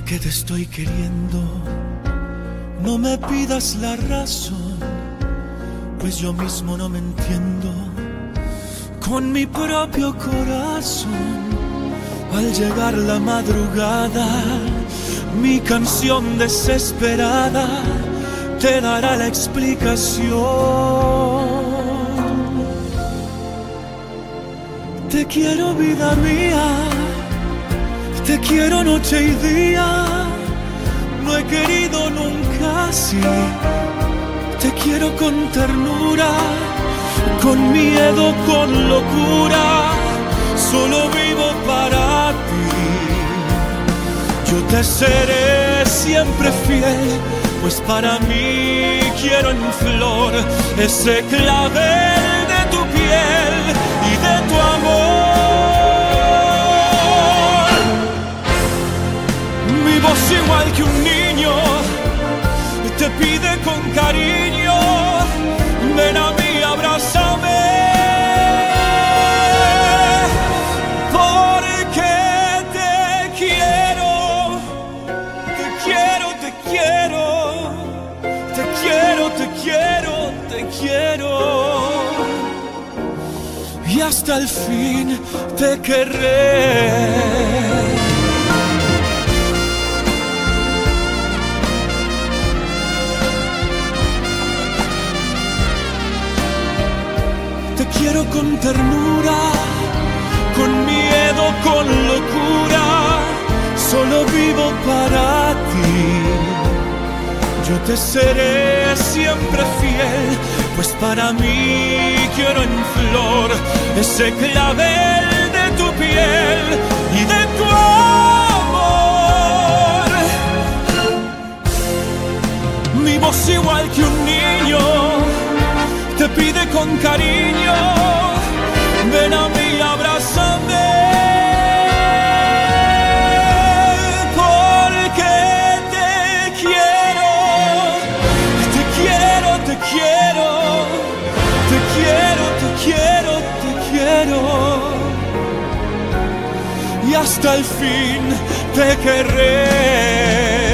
que te estoy queriendo. No me pidas la razón, pues yo mismo no me entiendo. Con mi propio corazón, al llegar la madrugada, mi canción desesperada te dará la explicación. Te quiero, vida mía, te quiero noche y día. No he querido nunca así. Te quiero con ternura, con miedo, con locura. Solo vivo para ti. Yo te seré siempre fiel, pues para mí quiero en flor ese clavel de tu piel y de tu amor. Mi voz igual que un niño te pide con cariño, ven a mí, abrázame, porque te quiero, te quiero, te quiero, te quiero, te quiero, te quiero, y hasta el fin te querré. Te quiero con ternura, con miedo, con locura. Solo vivo para ti. Yo te seré siempre fiel, pues para mí quiero en flor ese clavel de tu piel y de tu amor. Mi voz igual que un niño te pide con cariño, ven a mí, abrázame, porque te quiero, te quiero, te quiero, te quiero, te quiero, te quiero, y hasta el fin te querré.